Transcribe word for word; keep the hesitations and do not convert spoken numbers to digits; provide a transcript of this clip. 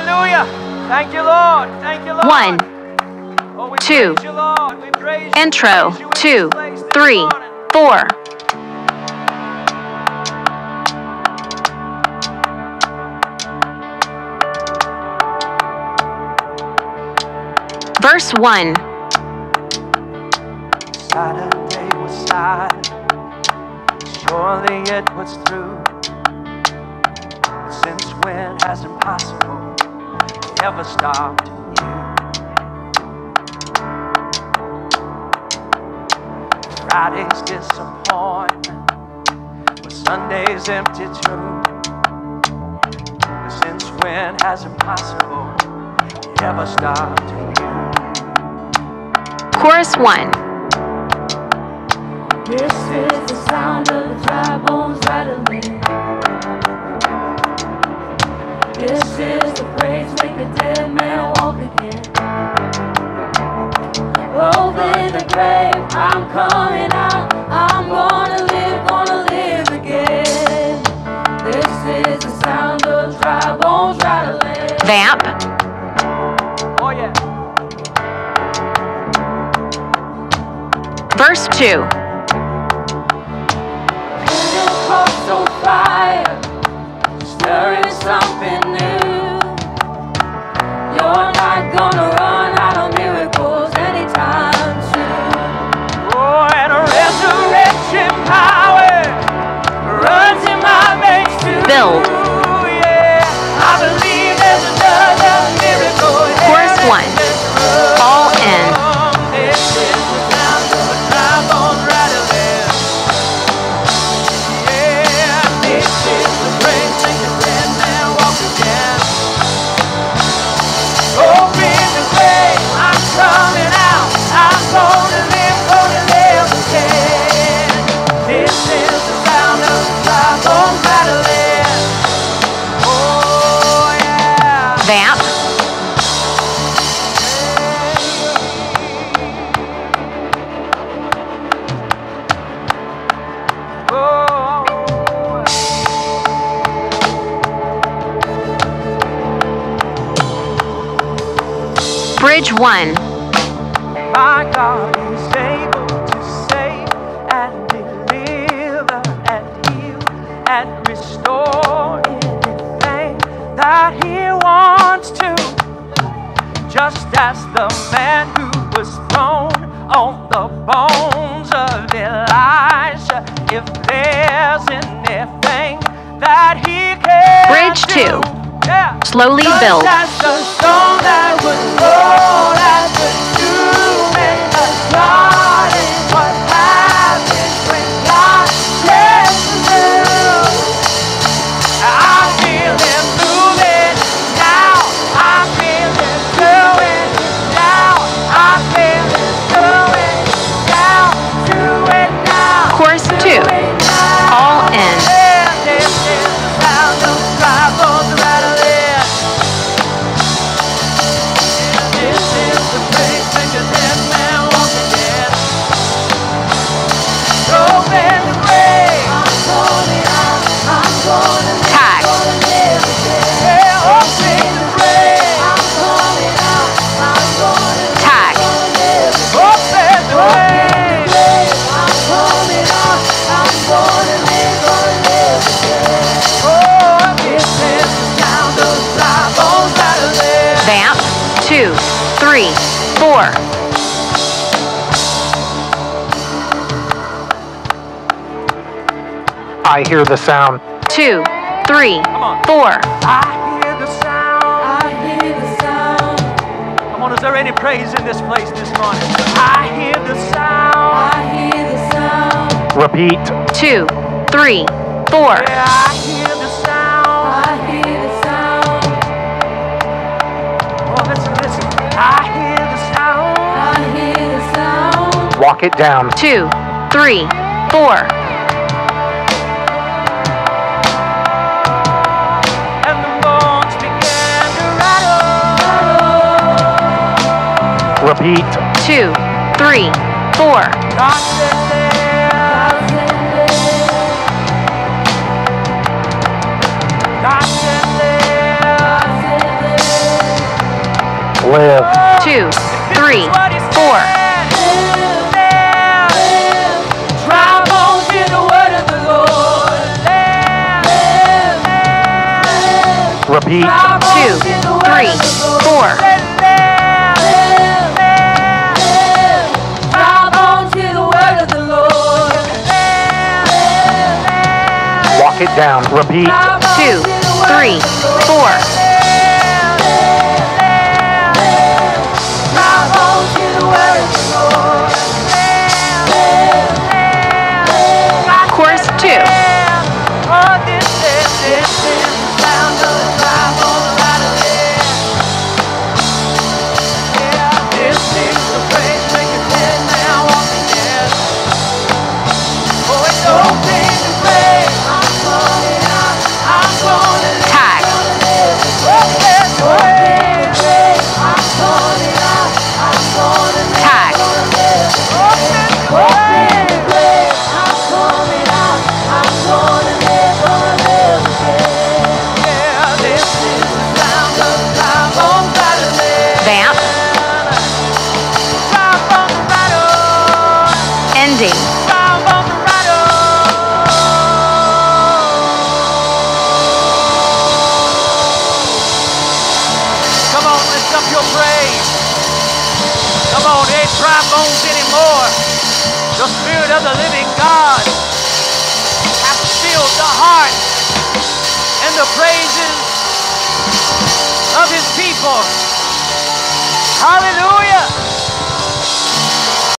Hallelujah. Thank you, Lord. Thank you, Lord. One, Oh, we two, praise you, Lord. We praise you. intro, We praise you in two, this place this three, morning. four. Verse one. Saturday was sad. Surely it was through. Since when has impossible ever stopped you? Friday's disappointment was Sunday's empty tomb. Since when has impossible ever stopped you? Chorus one. This is the sound of the dry bones rattling. This is the praise make a dead man walk again. Over the grave, I'm coming out. I'm gonna live, gonna live again. This is the sound of dry bones rattling. Vamp. Oh yeah. Verse two. Pentecostal on fire, stirring something new. You're not gonna run out of miracles anytime soon. Oh, and a resurrection power runs in my veins too. Build. Yeah, I believe there's another miracle. Chorus one. All in. This is the sound of a dry bone rattling. Yeah, this is the praise make a dead man walk again. Open the grave, I'm coming out. I'm gonna live, gonna live again. This is the sound of the dry bone rattling. Oh yeah. Vamp. Oh. Bridge one. My God is able to save and deliver and heal and restore anything that He wants to. Just as the man who was thrown on the bones of Elijah, if there's anything that He can Bridge do. two. Yeah. Slowly Just build. as the stone that was rolled at the tomb in the garden, what happens when God says to move? I feel Him moving now. I feel Him doing it now. I feel Him doing it now. Do it now. Chorus Do two. it now. All in. Yeah, this is the sound of dry bones rattling. This is the praise make a dead man walk again. Open the grave. I'm going out, I'm gonna live, Tag. gonna live again. Yeah, open the grave. I'm going out, I'm gonna live, Tag. gonna live again. Open the grave. I'm coming out, I'm gonna live, gonna live again. Oh, this is the sound of dry bones rattling. Vamp. Two, three, four. I hear the sound. Two, three, Come on. four. I hear the sound. I hear the sound, Come on, is there any praise in this place this morning? I hear the sound. I hear the sound, Repeat. Two, three, four. Yeah, I hear the sound. I hear the sound, Oh, listen, listen. I hear the sound. I hear the sound, Walk it down. Two, three, four. And the bones began to rattle. Repeat. Two, three, four. God said there. God said live, God said there. God said live. live. two, three, four. Drive on to the word of the Lord. Repeat. Drive on Two, to the word three, of the Lord. four. Drive on to the word of the Lord. Walk it down. Repeat. Drive on Two, to the word three, of the Lord. four. Drive on to the word of the Lord. Chorus two. Oh, this is, this is the sound of the drive on the right of it. Yeah, this is the praise make it dead now on the dead. Oh, it's okay to pray. I'm calling out. I'm gonna live. Tag. Oh, it's okay to pray. I'm calling out. I'm gonna live. Tag. Oh, it's okay to pray. I'm calling out. I'm gonna live, gonna live again. Yeah, this is the sound of the drive on Saturday. Vamp. Drive on the rattle. Ending. Drive on the rattle. Come on, lift up your praise. Come on, they ain't dry bones anymore. The Spirit of the living God has filled the heart and the praises of His people. Hallelujah.